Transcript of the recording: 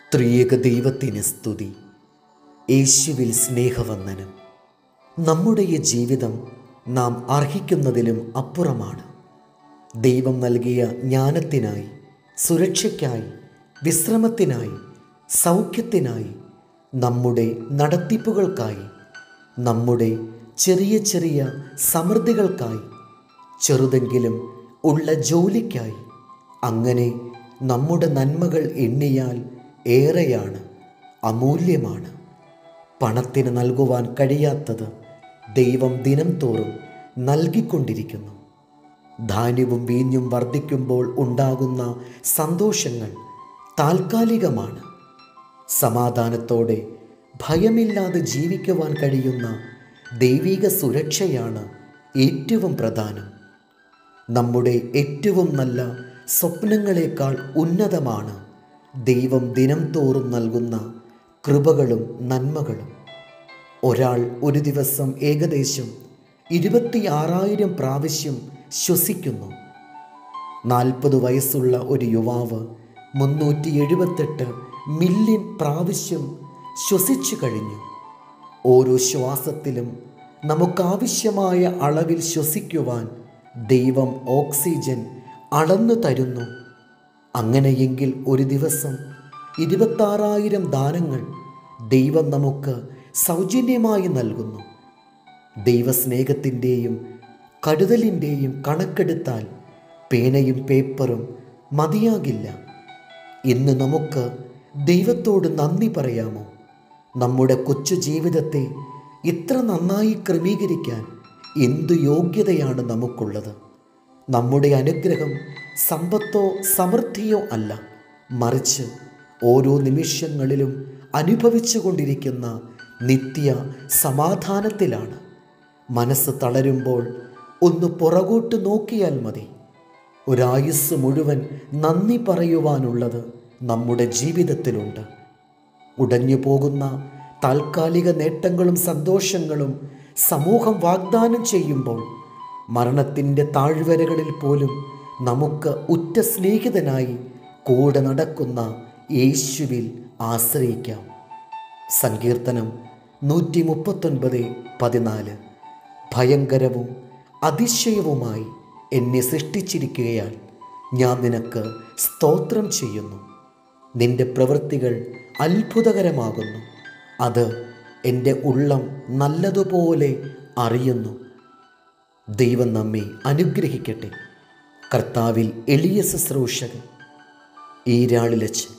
ത്രിയേക ദൈവത്തിന് സ്തുതി. യേശുവിൽ സ്നേഹവന്ദനം. നമ്മുടെ ഈ ജീവിതം നാം അർഹിക്കുന്നതിലും അപ്പുറമാണ്. ദൈവം നൽകിയ ജ്ഞാനത്തിനായി, സുരക്ഷയ്ക്കായി, വിശ്രമത്തിനായി, സൗഖ്യത്തിനായി, നമ്മുടെ നടത്തിപ്പുകൾക്കായി, നമ്മുടെ ചെറിയ ചെറിയ സമൃദ്ധികൾക്കായി, ചെറുതെങ്കിലും ഉള്ള ജോലിക്കായി, അങ്ങനെ നമ്മുടെ നന്മകൾ എണ്ണിയാൽ ഏറെയാണ്, അമൂല്യമാണ്. പണത്തിന് നൽകുവാൻ കഴിയാത്തത് ദൈവം ദിനം തോറും നൽകിക്കൊണ്ടിരിക്കുന്നു. ധാന്യവും വീഞ്ഞും വർദ്ധിക്കുമ്പോൾ ഉണ്ടാകുന്ന സന്തോഷങ്ങൾ താൽക്കാലികമാണ്. സമാധാനത്തോടെ ഭയമില്ലാതെ ജീവിക്കുവാൻ കഴിയുന്ന ദൈവിക സുരക്ഷയാണ് ഏറ്റവും പ്രധാനം. നമ്മുടെ ഏറ്റവും നല്ല സ്വപ്നങ്ങളെക്കാൾ ഉന്നതമാണ് ദൈവം ദിനം തോറും നൽകുന്ന കൃപകളും നന്മകളും. ഒരാൾ ഒരു ദിവസം ഏകദേശം 26,000 പ്രാവശ്യം ശ്വസിക്കുന്നു. 40 വയസ്സുള്ള ഒരു യുവാവ് 378 മില്യൺ പ്രാവശ്യം ശ്വസിച്ചു കഴിഞ്ഞു. ഓരോ ശ്വാസത്തിലും നമുക്കാവശ്യമായ അളവിൽ ശ്വസിക്കുവാൻ ദൈവം ഓക്സിജൻ അളന്നു തരുന്നു. അങ്ങനെയെങ്കിൽ ഒരു ദിവസം 26,000 ദാനങ്ങൾ ദൈവം നമുക്ക് സൗജന്യമായി നൽകുന്നു. ദൈവസ്നേഹത്തിൻ്റെയും കരുതലിൻ്റെയും കണക്കെടുത്താൽ പേനയും പേപ്പറും മതിയാകില്ല. ഇന്ന് നമുക്ക് ദൈവത്തോട് നന്ദി പറയാമോ? നമ്മുടെ കൊച്ചു ജീവിതത്തെ ഇത്ര നന്നായി ക്രമീകരിക്കാൻ എന്തു യോഗ്യതയാണ് നമുക്കുള്ളത്? നമ്മുടെ അനുഗ്രഹം സമ്പത്തോ സമൃദ്ധിയോ അല്ല, മറിച്ച് ഓരോ നിമിഷങ്ങളിലും അനുഭവിച്ചു കൊണ്ടിരിക്കുന്ന നിത്യ സമാധാനത്തിലാണ്. മനസ്സ് തളരുമ്പോൾ ഒന്ന് പുറകോട്ട് നോക്കിയാൽ മതി. ഒരായുസ് മുഴുവൻ നന്ദി പറയുവാനുള്ളത് നമ്മുടെ ജീവിതത്തിലുണ്ട്. ഉടഞ്ഞു പോകുന്ന താൽക്കാലിക നേട്ടങ്ങളും സന്തോഷങ്ങളും സമൂഹം വാഗ്ദാനം ചെയ്യുമ്പോൾ മരണത്തിൻ്റെ താഴ്വരകളിൽ പോലും നമുക്ക് ഉറ്റ സ്നേഹിതനായി കൂടെ നടക്കുന്ന യേശുവിൽ ആശ്രയിക്കാം. സങ്കീർത്തനം 139:14. ഭയങ്കരവും അതിശയവുമായി എന്നെ സൃഷ്ടിച്ചിരിക്കുകയാൽ ഞാൻ നിനക്ക് സ്തോത്രം ചെയ്യുന്നു. നിന്റെ പ്രവൃത്തികൾ അത്ഭുതകരമാകുന്നു. അത് എൻ്റെ ഉള്ളം നല്ലതുപോലെ അറിയുന്നു. ദൈവം നമ്മെ അനുഗ്രഹിക്കട്ടെ. കർത്താവിൽ എളിയ ശുശ്രൂഷകൻ ഈരാളിലച്ചൻ.